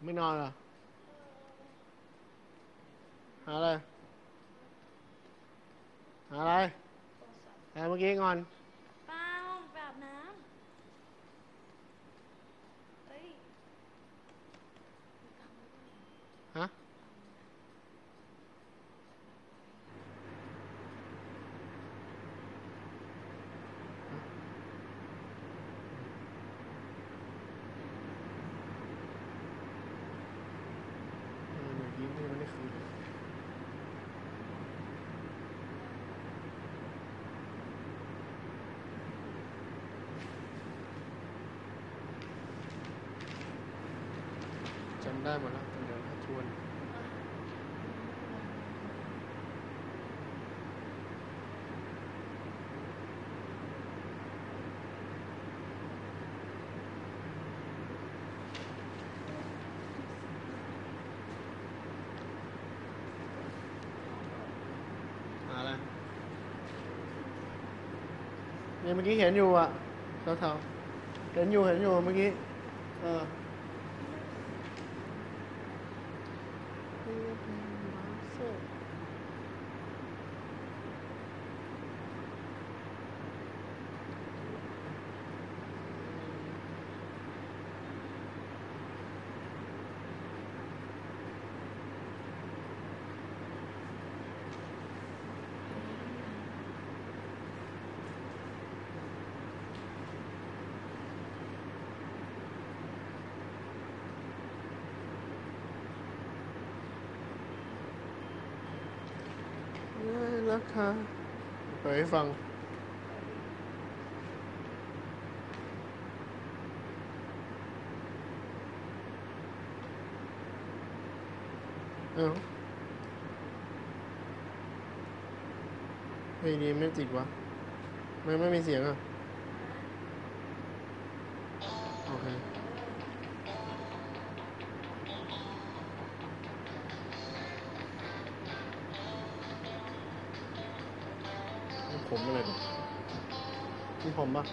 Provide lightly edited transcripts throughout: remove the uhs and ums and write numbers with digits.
ไม่นอนเหรอหาอะไรหาอะไรแต่เมื่อกี้งอนเปล่าไปอาบน้ำเอ้ยมีตังค์ด้วยฮะตังค์นะเมื่อกี้ไม่ได้คืนจำได้หมดแล้วเดี๋ยวถ้าทวนหาอะไรเนี่ยเมื่อกี้เห็นอยู่อ่ะเท่าๆเห็นอยู่เมื่อกี้เออราคาเปิดให้ฟังเอ้าเพลงนี้ไม่ติดวะไม่มีเสียงอ่ะโอเคผมอะไรเนี่ยมีผมปะ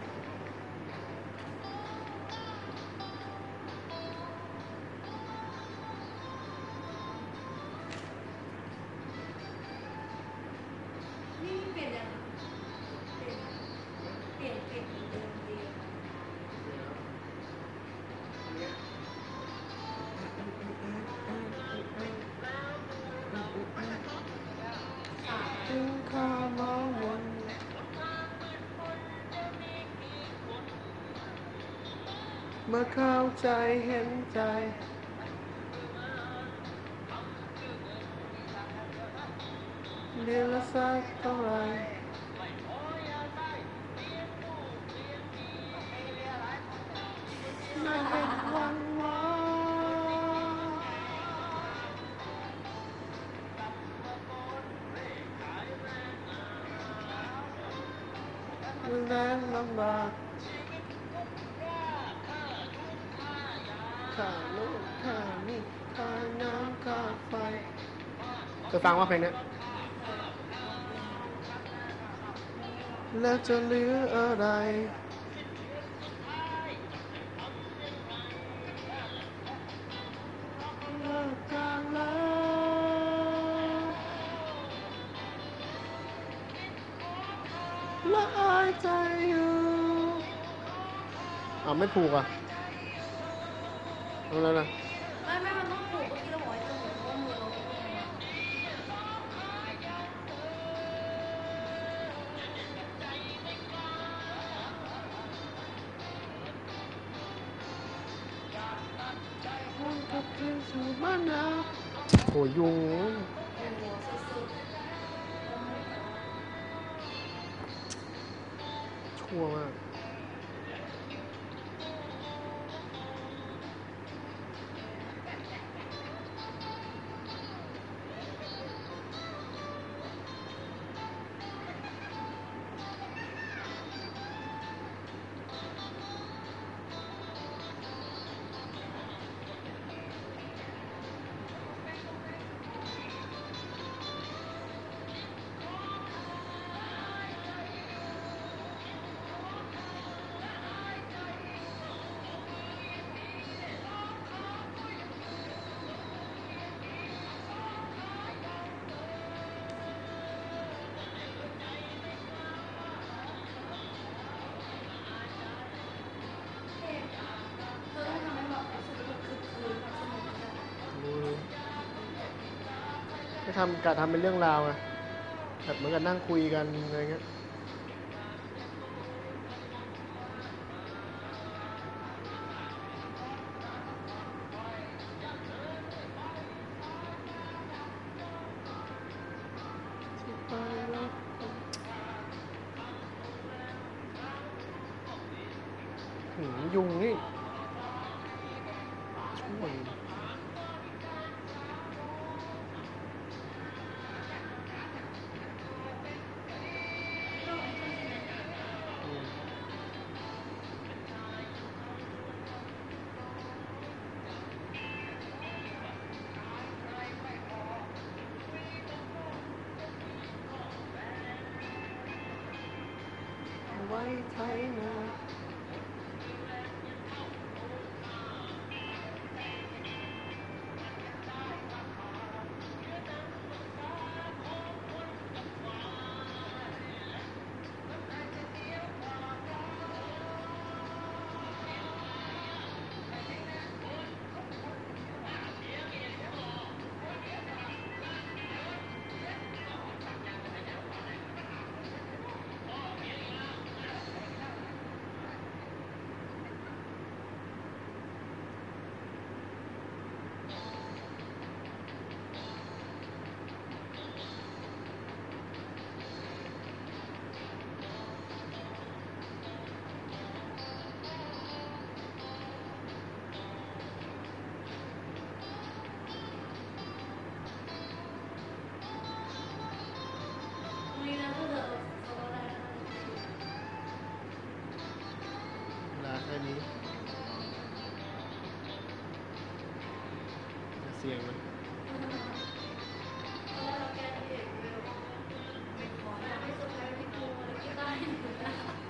นี่เปลี่ยนยังเปลี่ยนเปลี่ยนเหมือนเดิมดีสามถึงข้ามองวนเมื่อเข้าใจเห็นใจเดือนละสักเท่าไหรไม่เป็นวันวานแรงลำบากค่าลูกค่านี่ค่าน้ำค่าไฟเคยฟังว่าเพลงนี้เคยลองเพลงแล้วจะเหลืออะไรเลิกกันแล้วละอายใจอยู่ไม่ผูกอ่ะเอาแล้วนะไม่มันต้องผูกเมื่อกี้เราบอกให้เธอผูกเพราะว่ามือเราไม่มีไงมันกลับคืนสู่บ้านนาโหยุงโอ้โหสุดชั่วมากก็กะทำเป็นเรื่องราวไงแบบเหมือนกับนั่งคุยกันอะไรเงี้ยยุงนี่ช่วยอืมไว้ไทยนะมีนะเพื่อนเขาอะไรนะเวลาแค่นี้จะเสียงมันเราแกที่เอกเร็วไปขออยากให้เซอร์ไพรส์พี่ปูอะไรก็ได้